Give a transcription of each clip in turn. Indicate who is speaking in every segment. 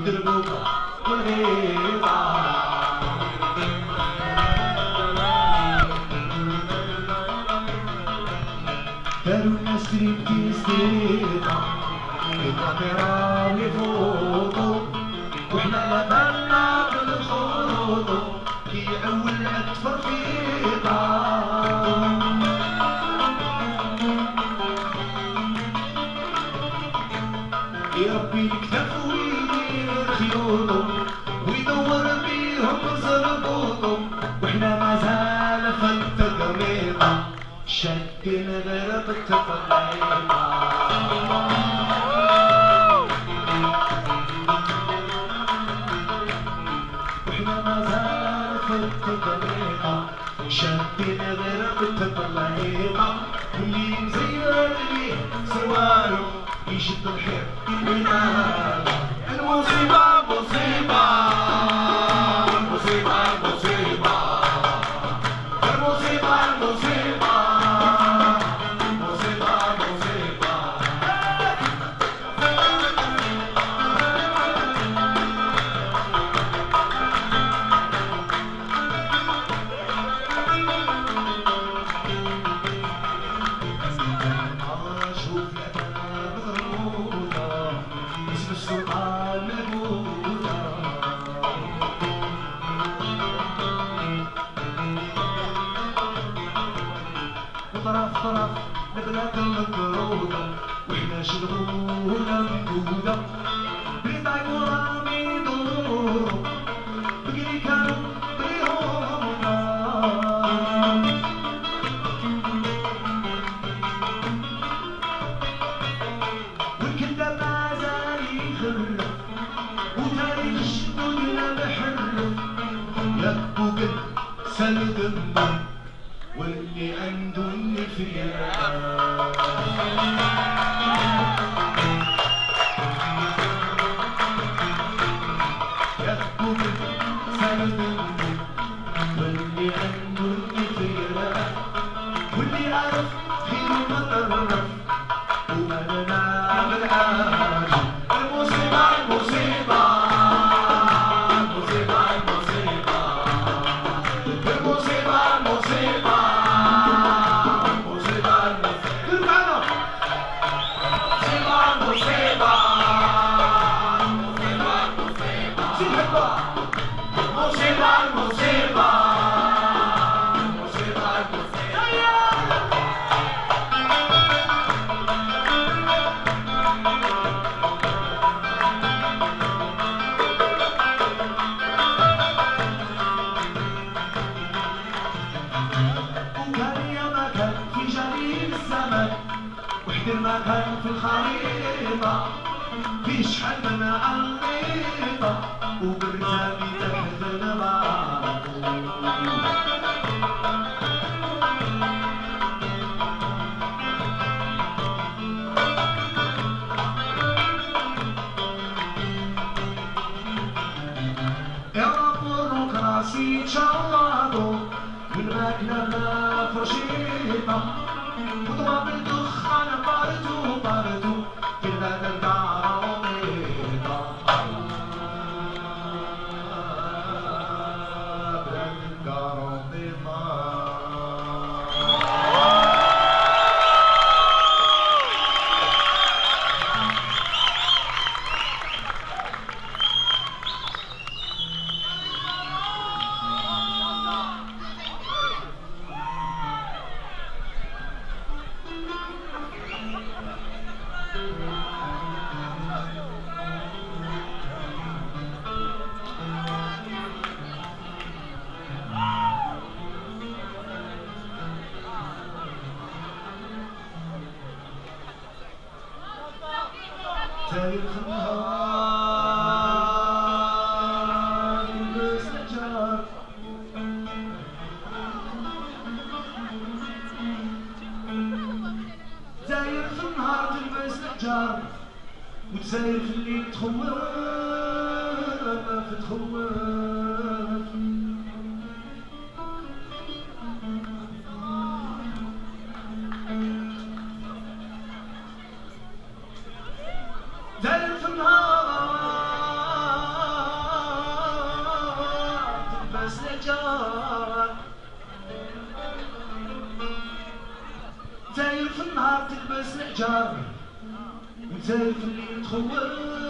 Speaker 1: ودربوك والغيطة داروا الناس ستريبتيزيطة الكاميرا والفوطو وحنا لا بالنا بالخروطو كي أول أكثر فيطة يربي الكتف ويدير خيوطو ويدور بيهم زربوطو وحنا مازال في التقريطة شدنا بربط الطريقة وحنا مازال في التقريطة شدنا بربط الطريقة واللي مزير ليه سوالو يشد الحيط ينام المصيبة مصيبة المصيبة مصيبة المصيبة المصيبة مصيبة مصيبة شوف لك مضروبة اسم السلطان مبوطة وطرف طرف البلاد المكروضة وإحنا شلغونا مكودة بيضاي ورامي دورو بقري كانوا بيهمنا والكذاب مازال يخرف وتاريخ الشدودنا محرف يكبو قد سند النار واللي عنده النفيان يكبو قد سند النار واللي عنده النفيان واللي عرف خير ما طرف وما نعمل بالعاج المصيبة المصيبة المصيبة المصيبة المصيبة المصيبة المصيبة المصيبة المصيبة المصيبة المصيبة المصيبة المكان في الخريطة في شحال من عريطة وبرزامي تحت الماء يا رب الركراسي تشردو والماكلة ما فرشيطة وضرب الدخان باردو في بلاد الكاروميطة بلاد الكاروميطة تاريخ النهار المستجار داير في النهار تلبس الحجار وتساير في الليل تخوف تخوف داير في النهار وتسالف اللي تخوف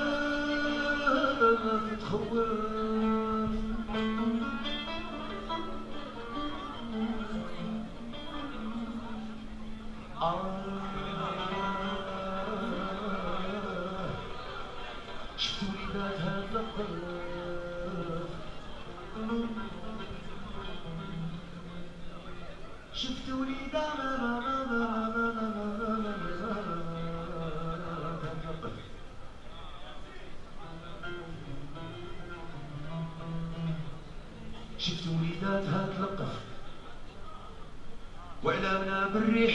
Speaker 1: تخوف. شفتو وليداتها تلقف شفتو وليداتها تلقف شفتو وليداتها تلقف وإعلامنا بالريح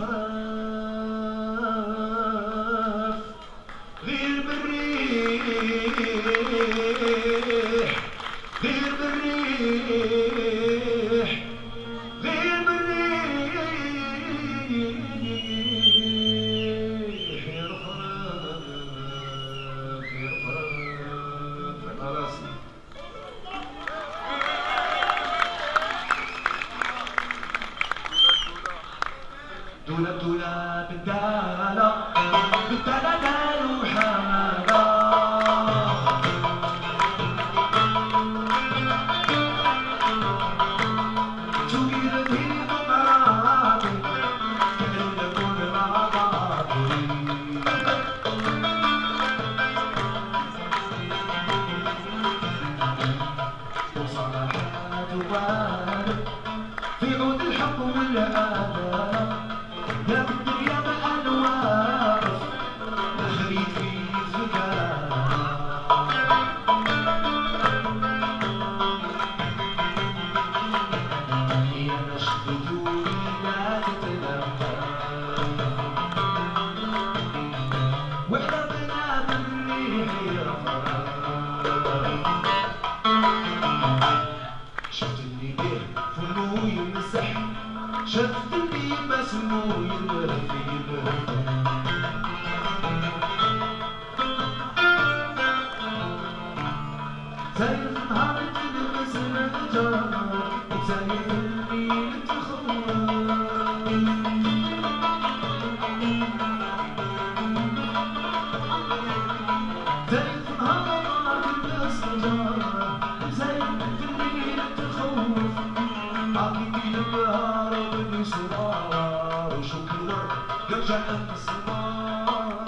Speaker 1: يرفرف غير بالريح غير بالريح غير بالريح يرفرف يرفرف خلاص. دولة دولة بالدالة بالدالة دالو حمادة تغير ذهيب مراتي كأن كل مراتي وصالحات وبارد في عود الحق والآداب يا بالدنيا بالأنوار نخريج في الزكاة يا نشفت وليدات تلقى وإحنا بنا بالريح يرفرف. شفت اللي بيه فمو يمسح شفت اللي مسمو يلهي زي نهار تلبس النجار وزي الليل تخوف زي نهار تلبس النجار وزي الليل تخوف عقيدي النهار وبني صغار وشوك الورد يرجع الصغار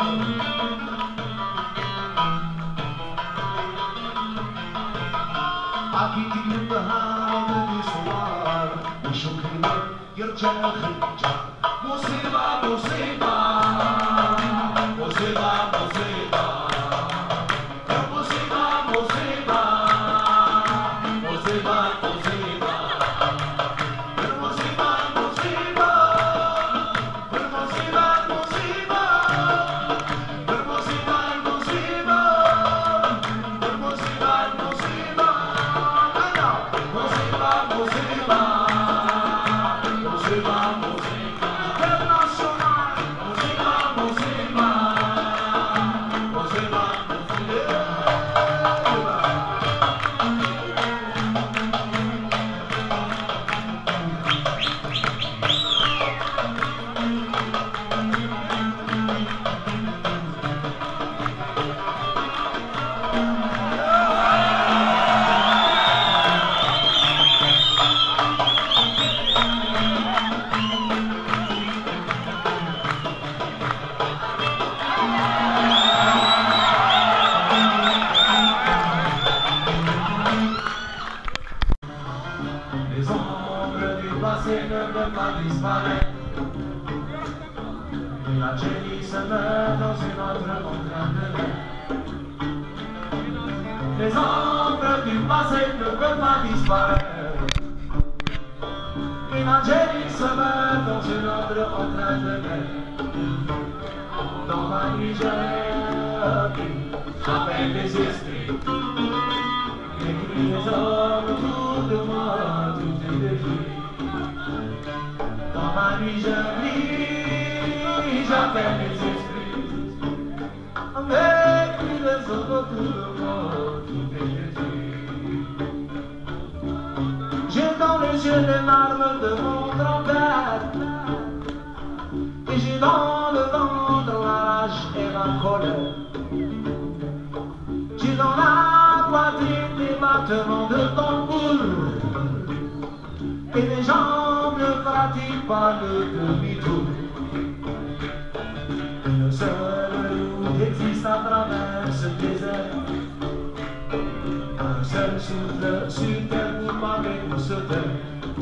Speaker 1: عقيدي النهار وبني صغار وشوك الورد يرجع خنجر. مصيبة مصيبة مصيبة مصيبة يا مصيبة مصيبة مصيبة مصيبة المصيبة المصيبة المصيبة المصيبة المصيبة المصيبة المصيبة المصيبة أنا مصيبة مصيبة مصيبة مصيبة international مصيبة مصيبة مصيبة مصيبة. Les ombres du passé ne peuvent pas disparaître. Et la Jenny se meurt dans une autre contrainte de l'air. Les ombres du passé ne peuvent pas disparaître. Et la Jenny se meurt dans une autre contrainte de l'air. Dans ma nuit j'appelle les esprits. J'écris les hommes autour de moi, tout est détruit. Dans ma nuit je prie, j'appelle les esprits. J'écris les hommes autour de moi, tout est détruit. J'ai dans les yeux les larmes de mon grand-père. Et j'ai dans le ventre la rage et la la colère. J'ai dans la poitrine des battements de tambour, et les jambes ne pratiquent pas le demi-tour. Une seule route existe à travers ce désert, un seul souffle sur terre pour parler pour se taire.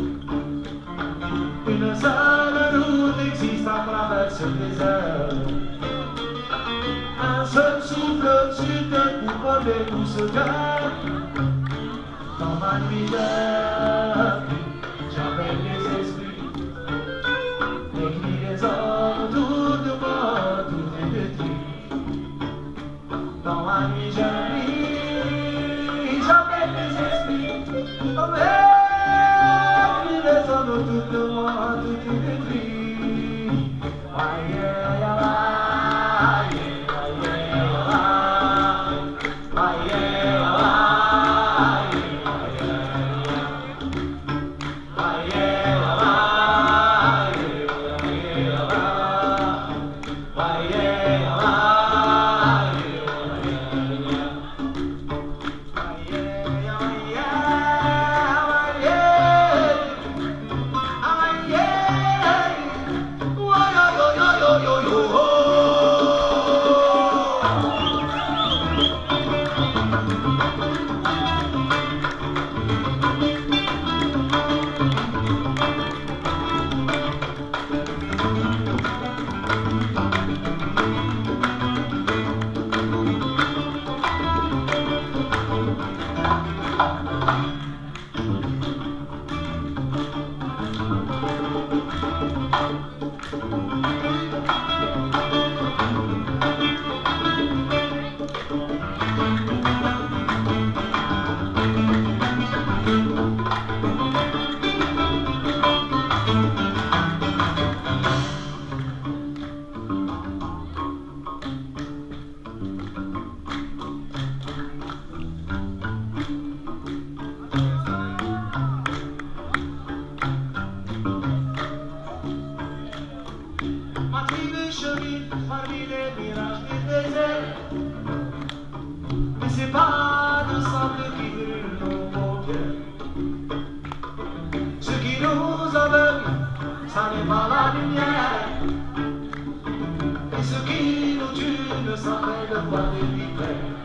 Speaker 1: Une seule route existe à travers ce désert, un seul souffle sur terre pour parler pour se taire. Dans ma misère, j'appelle les esprits, et crie les hommes autour de moi, tout est détruit. Dans ma misère, j'appelle les esprits, oh mais crie les hommes autour de moi, tout est détruit. Parmi les mirages du désert, mais c'est pas de sable qui brûle nos paupières. Ce qui nous aveugle, ça n'est pas la lumière, et ce qui nous tue ne s'appelle le poids des vipères.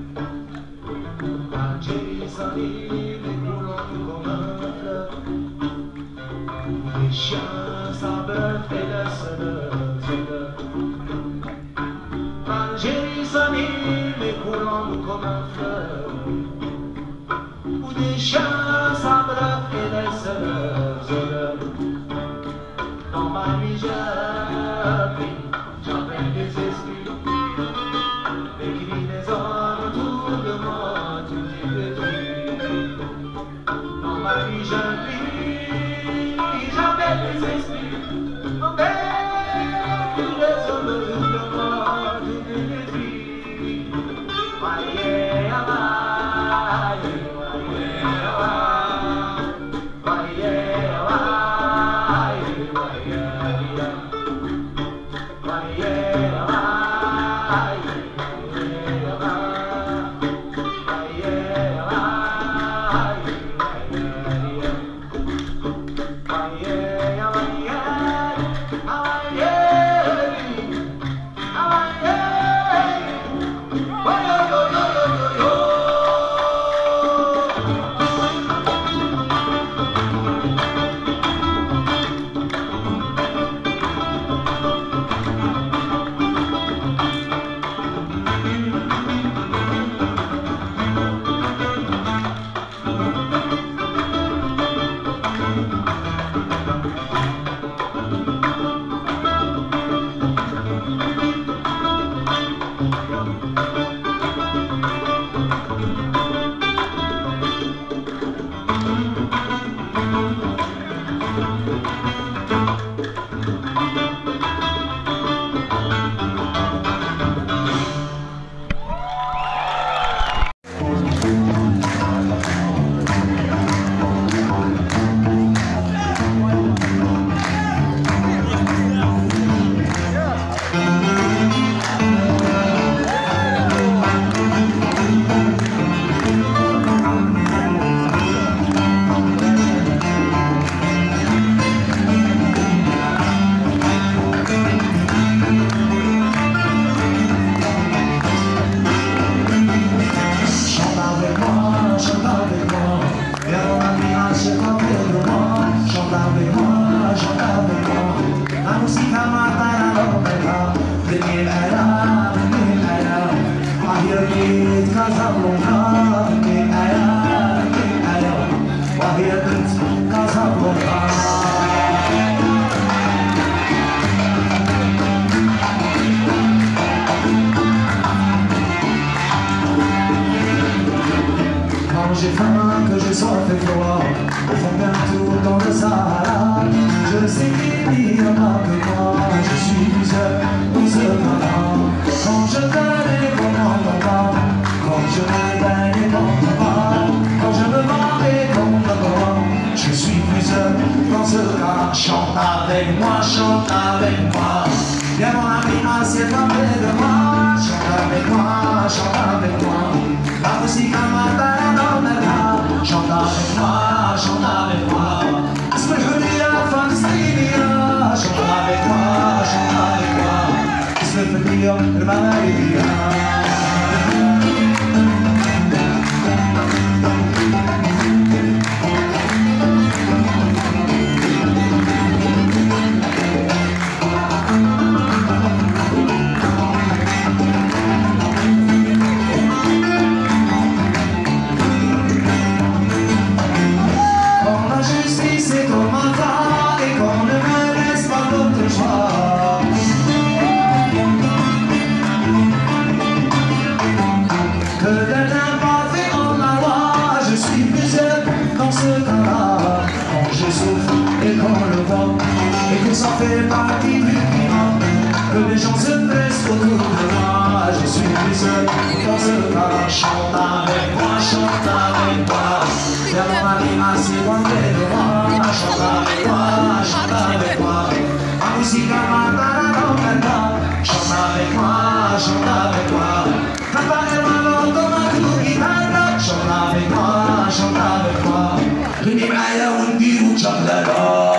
Speaker 1: Algérie s'anime et coulons comme un fleuve, les chiens s'abeuvent et laissent leurs odeurs. Algérie s'anime et coulons comme un fleuve, où des chiens s'abreuvent et laissent leurs odeurs. Dans ma misère, j'appelle les esprits, et crie les hommes autour de moi, tout est détruit. Dans ma misère, j'appelle les esprits, et crie les hommes autour de moi, tout est détruit. Oh, quitte Casablanca, وهي بنت كازابلانكا. Quand j'ai faim, que j'ai soif et froid, au fond d'un tour dans le Sahara, je sais qu'il n'y en a que moi, je suis seul ou seul matin. Quand je donne et qu'on m'entend pas, quand je me baigne et qu'on m'entend pas, quand je me vends et qu'on me vend, je suis plus seul dans ce cas. Chante avec moi, chante avec moi. Viens mon ami, assieds-toi près de moi. Chante avec moi, chante avec moi. La musique m'attend. Chante avec moi, chante avec moi. Esmehoudia, Falastina. Chante avec moi, chante avec moi. Esmehoudia, le Malaïdia. Et qu'on le voit, et que ça fait partie du climat, que les gens se pressent autour de moi, je suis plus seul dans ce cas. Chante avec moi, chante avec moi. Viens mon ami, assieds-toi près de moi. Chante avec moi, chante avec moi. Ma musique m'attend. Chante avec moi, chante avec moi. Papa et maman, comme un coup de guitare. Chante avec moi, chante avec moi. Rini Maya, Undi, Uchandara.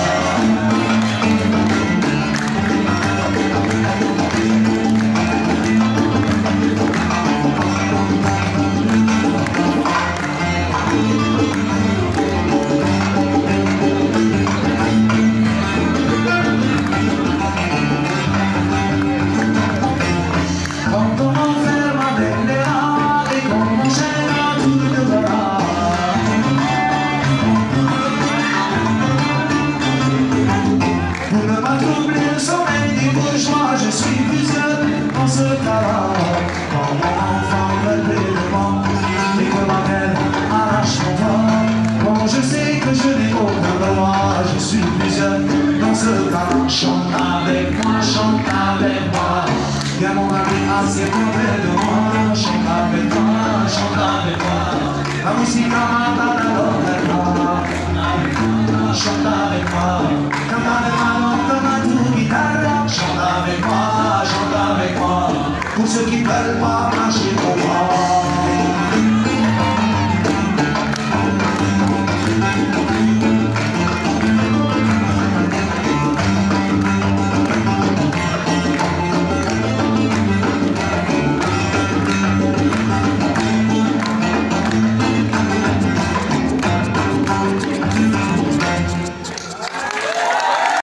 Speaker 1: Je suis plus seul dans ce cas-là. Quand mon enfant me demande et que ma mère arrache mon corps, quand je sais que je n'ai aucun droit, je suis plus seul dans ce cas-là. Chante avec moi, chante avec moi. Viens mon ami, assieds-toi près de moi. Chante avec moi, chante avec moi. La musique m'attend. Chante avec moi. Canta avec moi, comme un tour guitare. Chante avec moi, chante avec moi. Pour ceux qui veulent pas marcher